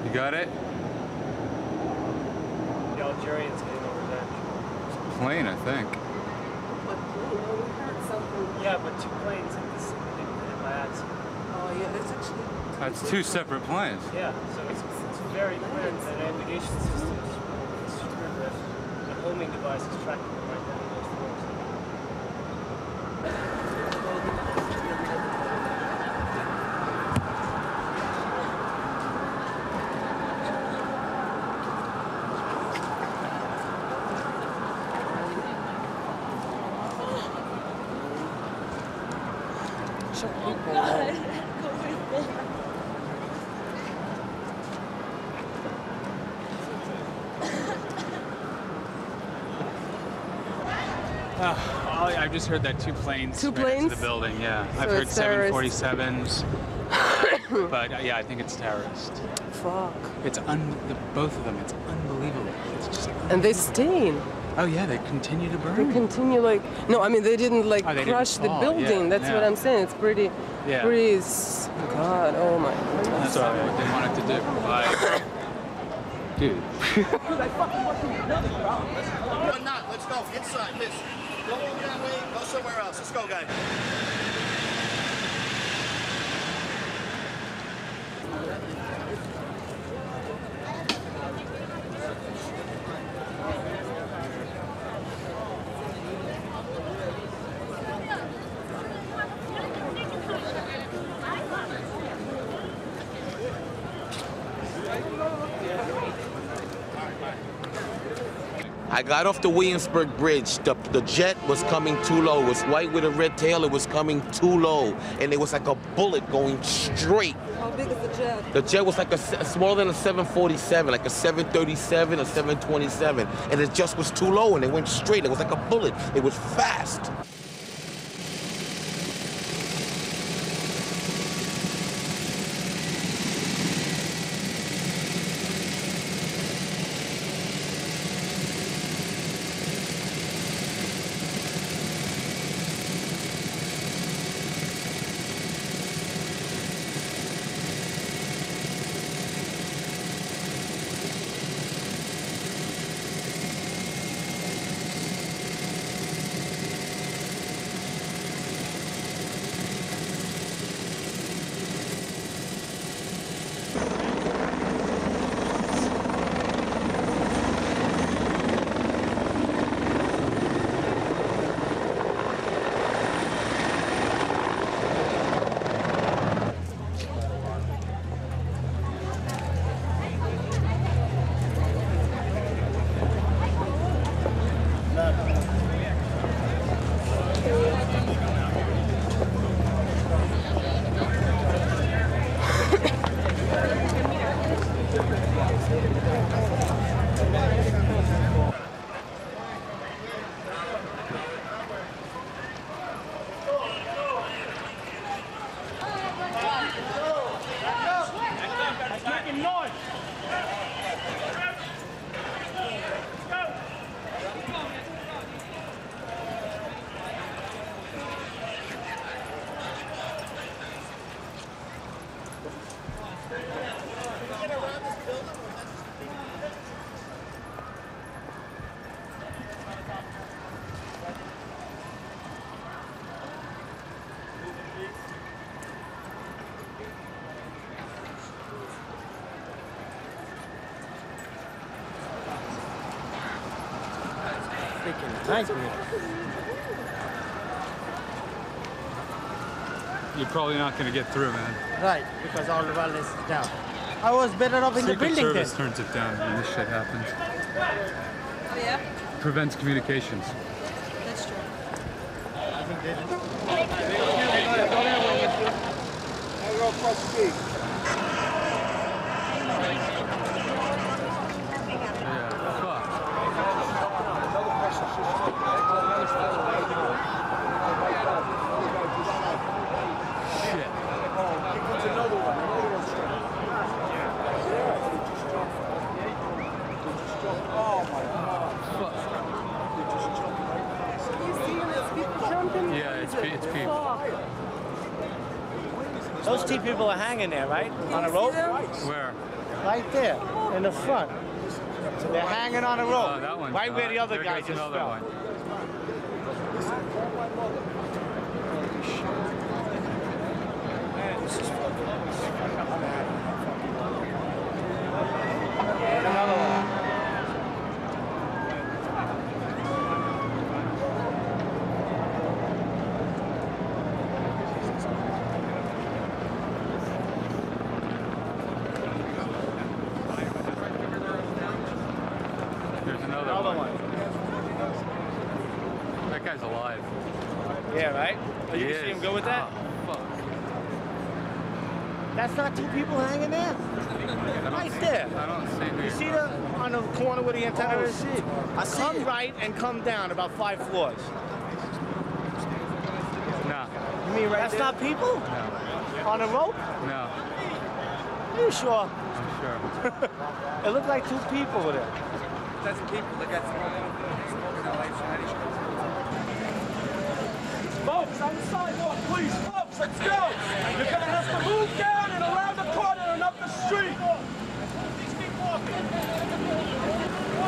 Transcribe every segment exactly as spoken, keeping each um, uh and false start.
You got it? The Algerians getting their revenge. It's a plane, I think. Yeah, but two planes hit this hit by accident. Oh yeah, that's actually... That's two separate planes. Yeah, so it's, it's very clear that the navigation system is screwed with. The homing device is tracking them right down to those floors. Uh, I've just heard that two planes Two ran planes? into the building, yeah. So I've heard it's seven forty-sevens, but uh, yeah, I think it's terrorist. Fuck. It's un the, both of them, it's unbelievable. It's just And they stain. Oh yeah, they continue to They burn. continue like... No, I mean, they didn't like Oh, they didn't crush the fall, building. yeah, That's yeah. what I'm saying. It's pretty... Yeah. Pretty... s- God, oh my God. That's all I didn't want it to do. Bye. Dude. Why not? Let's go. Inside, miss. Go over that way. Go somewhere else. Let's go, guys. I got off the Williamsburg Bridge. The, the jet was coming too low. It was white with a red tail. It was coming too low. And it was like a bullet going straight. How big is the jet? The jet was like a, se- smaller than a seven forty-seven, like a seven thirty-seven or seven twenty-seven. And it just was too low and it went straight. It was like a bullet. It was fast. Nightmare. You're probably not going to get through, man. Right, because all the wellness is down. I was better off in the Secret building Service then. turns it down when this shit happens. Yeah, Prevents communications. that's true. I think they Yeah, it's, it's people. Those two people are hanging there, right? On a rope? Where? Right there, in the front. They're hanging on a rope. Oh, that one. Right where the other there guy goes just another fell. one. Another one. There's another, Another one. one. That guy's alive. Yeah, right? Oh, you He can see is. him go with that? Oh, fuck. That's not two people hanging there. I don't Right see- there. I don't see who You you're see talking the on the corner where the antenna Oh, is? shit. I see Come it. right and come down about five floors. No, You mean right That's there? not people? no, On a rope? no. Are you sure? I'm sure. It looked like two people with it. That's people that got Folks, on the sidewalk, please, folks, let's go! You're gonna have to move down and around the corner and up the street! Please keep walking!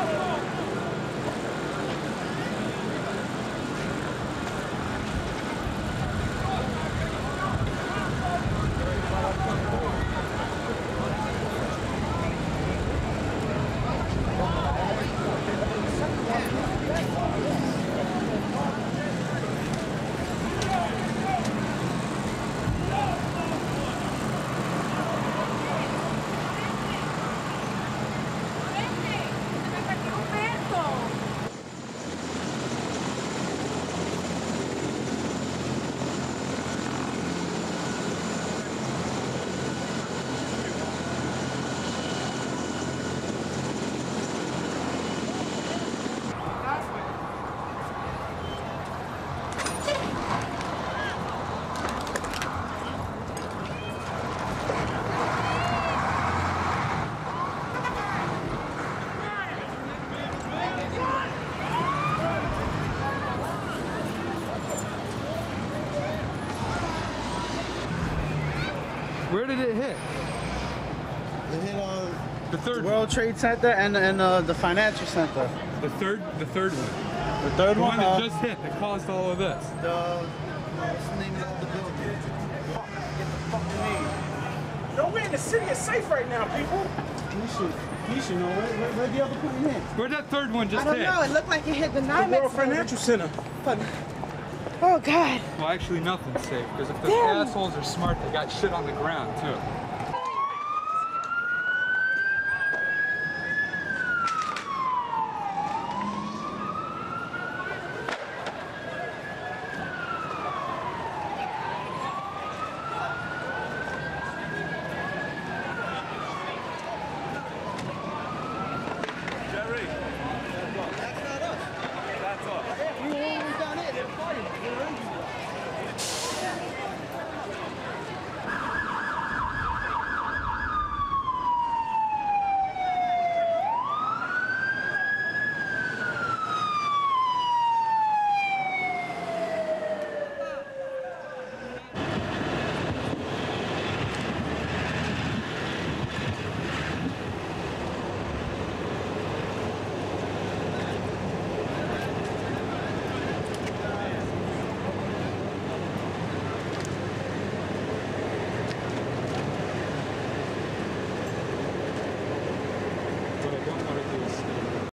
Where did it hit? They hit on The third World Trade Center and, and uh, the financial center. one. The third, the third one. The third The one? one that uh, just hit that caused all of this. the, what's the name of the building? No, we're in the city, it's safe right now, people! you should, you should know. Where, where, where'd the other plane hit? Where'd that third one just I don't hit? know. It looked like it hit the The NYMEX World building. Financial Center. But, oh, God. Well, actually, nothing's safe because if the Damn. assholes are smart, they got shit on the ground too.